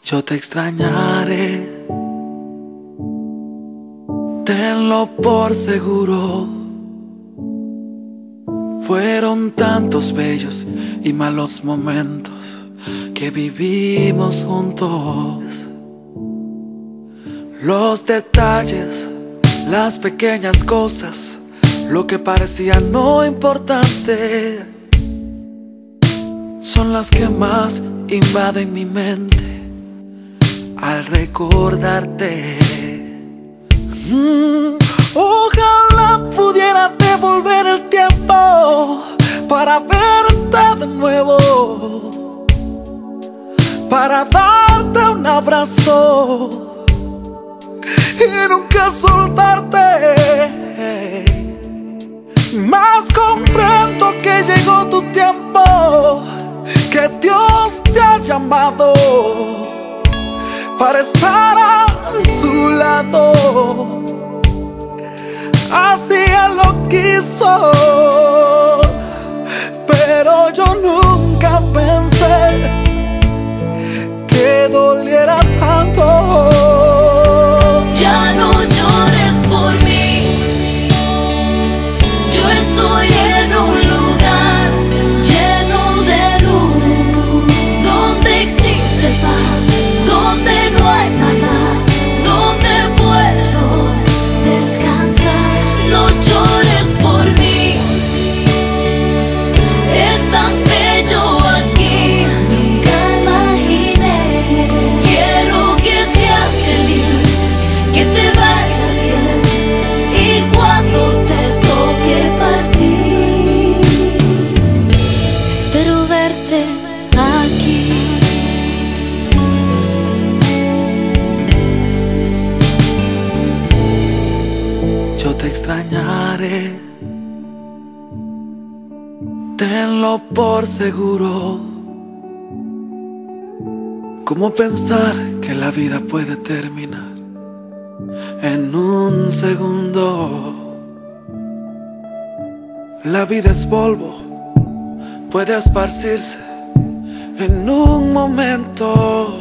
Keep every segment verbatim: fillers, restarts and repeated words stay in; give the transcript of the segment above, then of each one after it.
Yo te extrañaré, tenlo por seguro. Fueron tantos bellos y malos momentos que vivimos juntos. Los detalles, las pequeñas cosas, lo que parecía no importante, son las que más invaden mi mente al recordarte. mm, Ojalá pudiera devolver el tiempo para verte de nuevo, para darte un abrazo y nunca soltarte. Mas comprendo que llegó tu tiempo, que Dios te ha llamado para estar a su lado. Así Él lo quiso, pero yo nunca pensé que doliera tanto. Ya no llores por mí, yo estoy en un lugar lleno de luz, donde existe paz, donde no hay nada, donde puedo descansar. No llores por mí, es tan bello aquí, nunca imaginé. Quiero que seas feliz, que te vaya bien, y cuando te toque partir, espero verte aquí. Yo te extrañaré, tenlo por seguro. ¿Cómo pensar que la vida puede terminar en un segundo? La vida es polvo, puede esparcirse en un momento.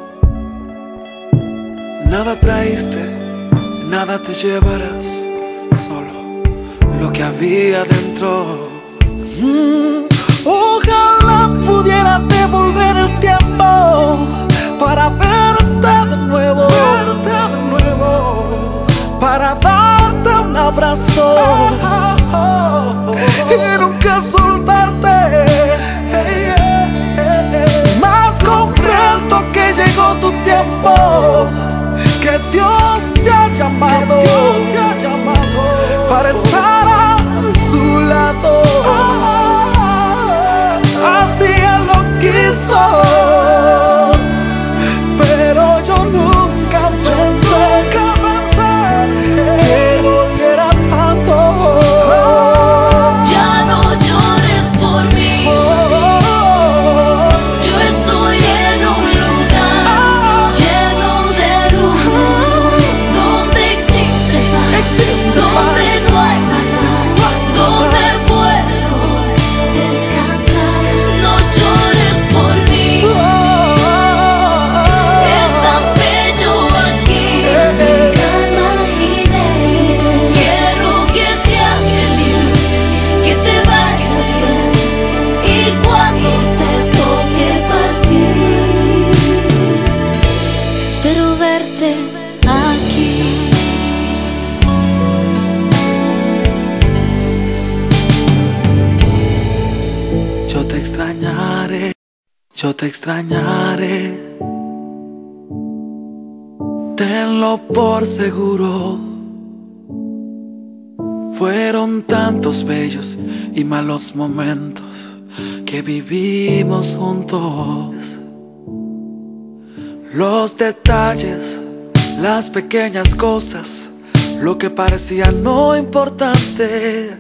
Nada traíste, nada te llevarás, solo lo que había dentro. Mm, Ojalá pudiera devolver el tiempo para verte de nuevo, verte de nuevo, para darte un abrazo y nunca soltarte. Mas comprendo que llegó tu tiempo, que Dios te ha llamado, Dios te ha llamado para estar a su lado. Así Él lo quiso, pero yo nunca pensé, nunca pensé que doliera tanto. Ya no llores por mí, yo estoy en un lugar lleno de luz, donde existe paz, donde no hay nada, donde puedo descansar. No llores por mí, es tan bello aquí, nunca imaginé. Quiero que seas feliz, que te vaya bien, y cuando te toque partir, espero verte aquí. Yo te extrañaré, yo te extrañaré, tenlo por seguro. Fueron tantos bellos y malos momentos que vivimos juntos. Los detalles, las pequeñas cosas, lo que parecía no importante,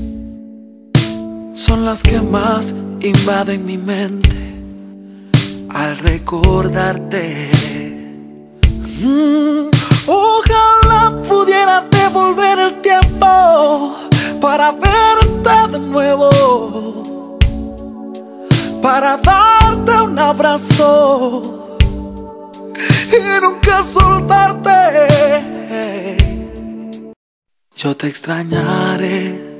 son las que más invaden mi mente al recordarte. mm, Ojalá pudiera devolver el tiempo para verte de nuevo, para darte un abrazo y nunca soltarte. Yo te extrañaré